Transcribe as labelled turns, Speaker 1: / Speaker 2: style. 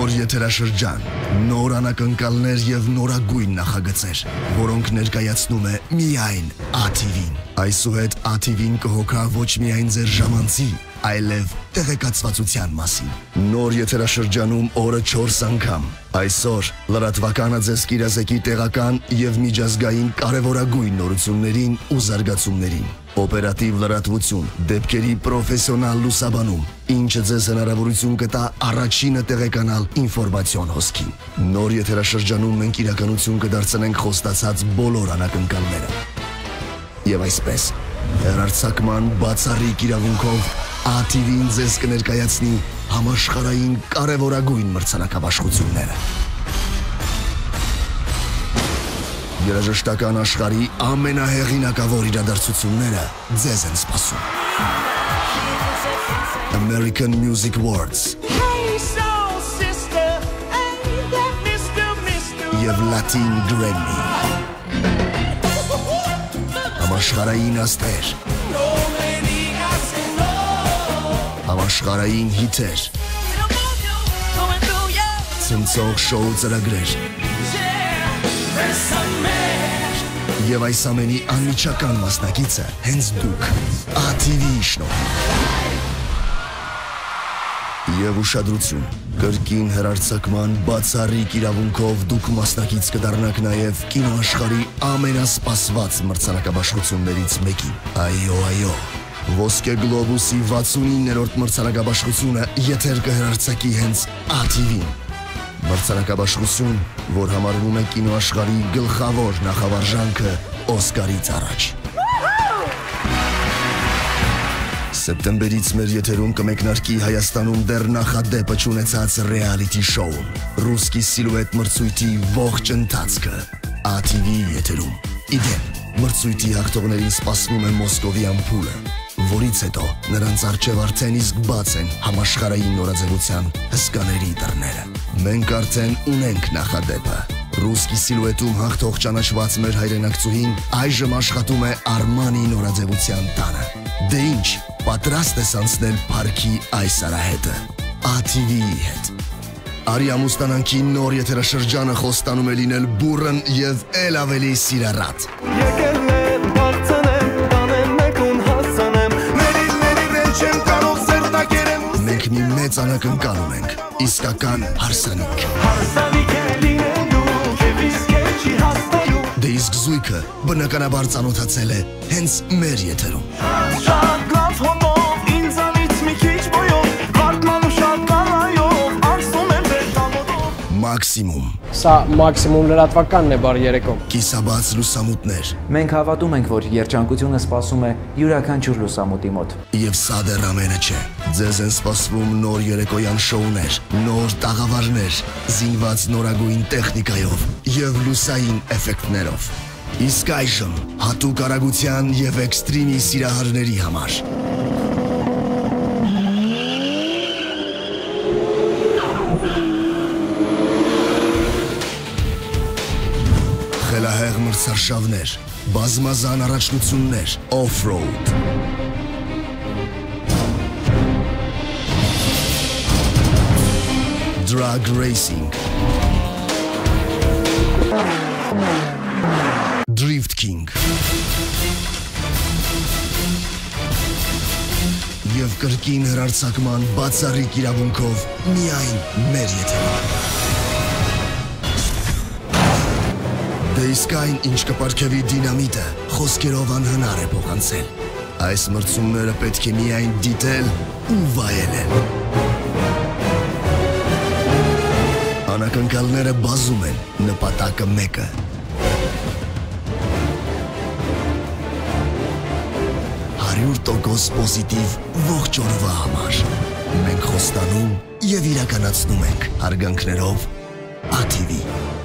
Speaker 1: Նոր եթերաշրջան, նոր անակնկալներ եւ նորագույն նախագծեր, որոնք ներկայացնում է միայն ATV-ն։ Այսուհետ ATV-ն կհոգա ոչ միայն ձեր ժամանցի, այլև տեղեկացվածության մասին։ Նոր եթերաշրջանում օրը 4 անգամ։ Այսօր լրատվականը ձեզ կիրազեկի տեղական եւ միջազգային կարևորագույն նորություններին ու զարգացումներին։ Օպերատիվ լրատվություն, դեպքերի պրոֆեսիոնալ լուսաբանում, ինչը ձեզ հնարավորություն կտա առաջինը տեղեկանալ ինֆորմացիոն հոսքին։ Նոր եթերաշրջանում մենք իրականություն կդարձնենք խոստացած բոլոր անակնկալները։ Եվ այսպես, հեռարձակման բացառիկ իրավունքով ATV-ն ձեզ կներկայացնի համաշխարհային կարևորագույն մրցանակաբաշխությունները։ Երաժշտական աշխարհի ամենահեղինակավոր իրադարձությունները ձեզ են սպասում։ American Music Awards եւ Latin Grammy։ Համաշխարհային աստղեր, համաշխարհային հիթեր, ցնցող շոու ծրագրեր եւ այս ամենի անմիջական մասնակիցը հենց դուք, ATV-ի շնորհիվ։ Եվ ուշադրություն, կրկին հեռարձակման բացառիկ իրավունքով դուք մասնակից կդառնաք նաև կինոաշխարհի ամենասպասված մրցանակաբաշխություններից մեկին։ Այո, Ոսկե Գլոբուսի 69-րդ մրցանակաբաշխությունը եթեր կհեռարձակի հենց ATV-ն։ Մրցանակաբաշխություն, որ համարվում է կինոաշխարհի գլխավոր նախավարժանքը Օսկարից առաջ։ Սեպտեմբերից մեր եթերում կմեկնարկի Հայաստանում դեռ նախադեպը չունեցած ռեալիթի շոուն «Ռուսկի սիլուետ» մրցույթի ողջ ընթացքը ATV-ի եթերում։ Իդեպ, մրցույթի հաղթողներին սպասվում է Մոսկովյան փուլը, որից հետո նրանց առջև արդեն իսկ բաց են համաշխարհային նորաձևության հսկաների դռները։ Մենք արդեն ունենք նախադեպը։ «Ռուսկի սիլուետում» հաղթող ճանաչված մեր հայրենակցուհին այժմ աշխատում է Արմանի նորաձևության տանը։ Դե ինչ, պատրաստ ես անցնել փառքի այս արահետը ATV-ի հետ։ Արի ամուսնանանքի նոր եթերաշրջանը խոստանում է լինել բուռն եւ էլ ավելի սիրառատ։ Մենք մի մեծ անակնկալ ունենք, իսկական հարսանիք։ Դե իսկ զույգը բնականաբար ծանոթացել է հենց մեր եթերում։ Մաքսիմում։
Speaker 2: Սա մաքսիմում լրատվականն է բար երեկո։
Speaker 1: Կիսաբաց լուսամուտներ։
Speaker 3: Մենք հավատում ենք, որ երջանկությունը սպասում է յուրաքանչյուր լուսամուտի մոտ։
Speaker 1: Եվ սա դեռ ամենը չէ։ Ձեզ են սպասվում նոր երեկոյան շոուներ, նոր տաղավարներ, զինված նորագույն տեխնիկայով եւ լուսային էֆեկտներով։ Իսկ այժմ հատուկ արագության եւ էքստրիմի սիրահարների համար խելահեղ մրցարշավներ, բազմազան առաջնություններ, off-road։ Drag racing, Drift King եւ կրկին հեռարձակման բացառիկ իրավունքով միայն մեր եթերում։ Դե իսկ այն, ինչ կպարգևի դինամիտը, խոսքերով անհնար է փոխանցել։ Այս մրցումները պետք է միայն դիտել ու վայելել։ Անակնկալները բազում են, նպատակը մեկը։ 100% պոզիտիվ ողջ օրվա համար։ Մենք խոստանում եւ իրականացնում ենք հարգանքներով ATV։